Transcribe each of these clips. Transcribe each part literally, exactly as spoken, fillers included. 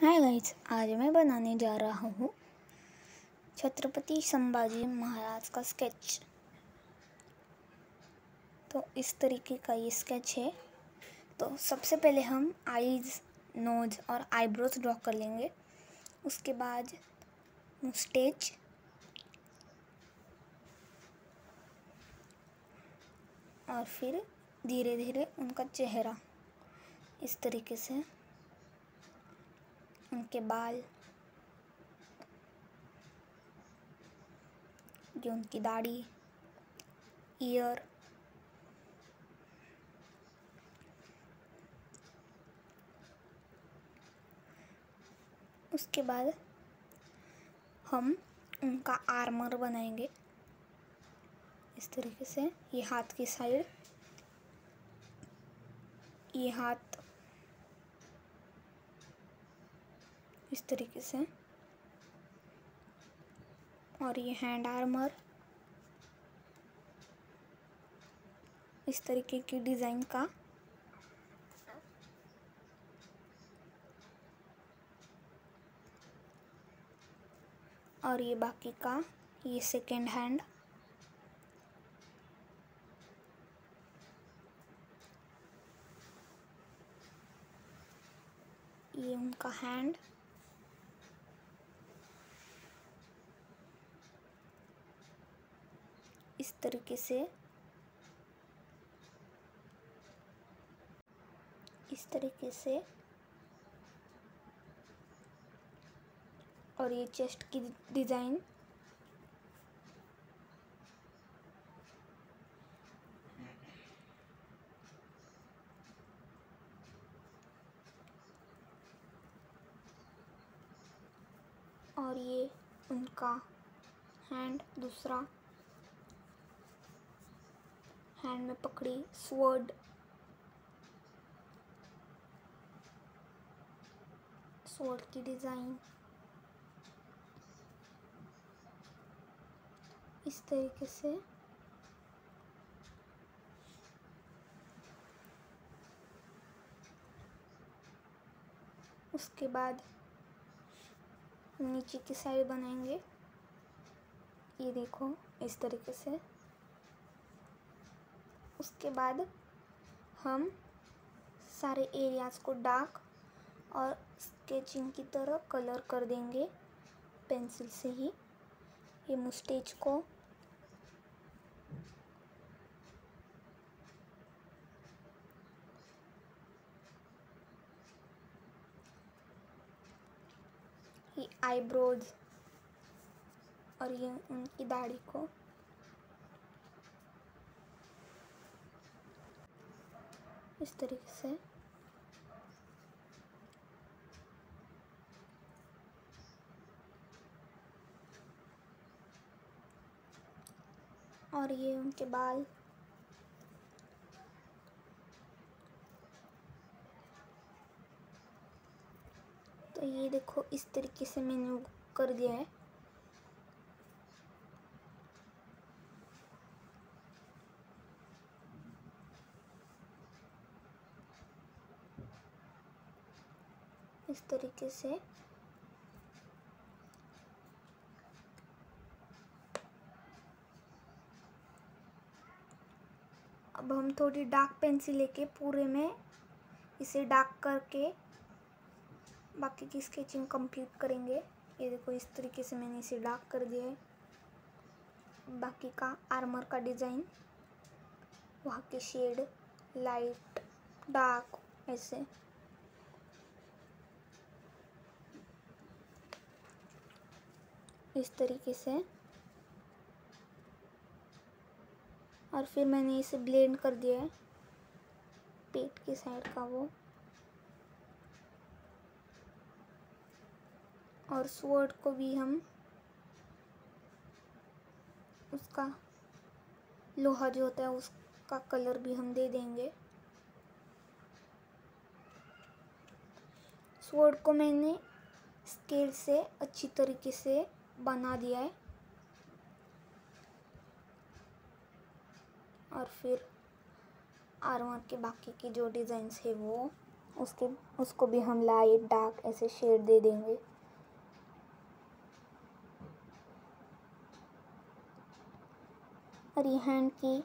Hi guys, आज मैं बनाने जा रहा हूँ छत्रपति संभाजी महाराज का स्केच। तो इस तरीके का ये स्केच है। तो सबसे पहले हम आईज, नोज और आईब्रोज ड्रॉ कर लेंगे। उसके बाद मुस्टेच, और फिर धीरे धीरे उनका चेहरा, इस तरीके से उनके बाल, जो उनकी दाढ़ी, ईयर, उसके बाद हम उनका आर्मर बनाएंगे इस तरीके से। ये हाथ की साइड, ये हाथ इस तरीके से, और ये हैंड आर्मर इस तरीके की डिज़ाइन का। और ये बाकी का, ये सेकेंड हैंड, ये उनका हैंड, इस तरीके से, इस तरीके से। और ये चेस्ट की डिज़ाइन, और ये उनका हैंड, दूसरा हैंड में पकड़ी स्वॉर्ड, स्वॉर्ड की डिज़ाइन इस तरीके से। उसके बाद नीचे की साइड बनाएंगे, ये देखो इस तरीके से। उसके बाद हम सारे एरियाज को डार्क और स्केचिंग की तरह कलर कर देंगे पेंसिल से ही। ये मुस्टेच को, ये आईब्रोज, और ये उनकी दाढ़ी को। इस तरीके से। और ये उनके बाल, तो ये देखो इस तरीके से मैंने कर दिया है। इस तरीके से। अब हम थोड़ी डार्क पेंसिल लेके पूरे में इसे डार्क करके बाकी की स्केचिंग कंप्लीट करेंगे। ये देखो इस तरीके से मैंने इसे डार्क कर दिया है। बाकी का आर्मर का डिज़ाइन, वहाँ के शेड, लाइट, डार्क, ऐसे। इस तरीके से। और फिर मैंने इसे ब्लेंड कर दिया है पेट की साइड का वो। और स्वॉर्ड को भी हम उसका लोहा जो होता है उसका कलर भी हम दे देंगे। स्वॉर्ड को मैंने स्केल से अच्छी तरीके से बना दिया है। और फिर आर्मर के बाकी की जो डिज़ाइंस है वो उसके उसको भी हम लाइट डार्क ऐसे शेड दे देंगे। और ये हैंड की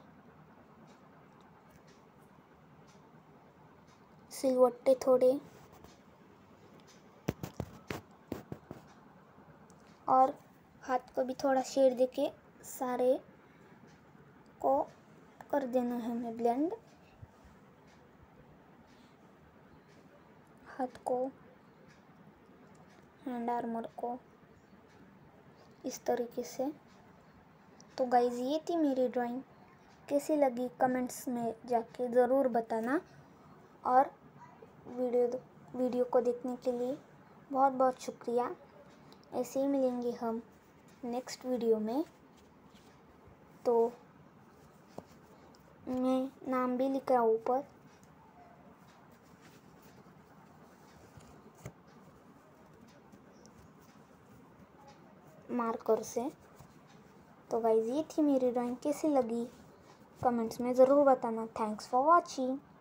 सिलवट्टे थोड़े और हाथ को भी थोड़ा शेड देके सारे को कर देना है हमें ब्लेंड। हाथ को, हैंड आर्मर को इस तरीके से। तो गाइज ये थी मेरी ड्राइंग, कैसी लगी कमेंट्स में जाके ज़रूर बताना। और वीडियो वीडियो को देखने के लिए बहुत बहुत शुक्रिया। ऐसे ही मिलेंगे हम नेक्स्ट वीडियो में। तो मैं नाम भी लिख रहा हूँ ऊपर। मार्कर से। तो गाइस ये थी मेरी ड्राइंग, कैसी लगी कमेंट्स में ज़रूर बताना। Thanks for watching.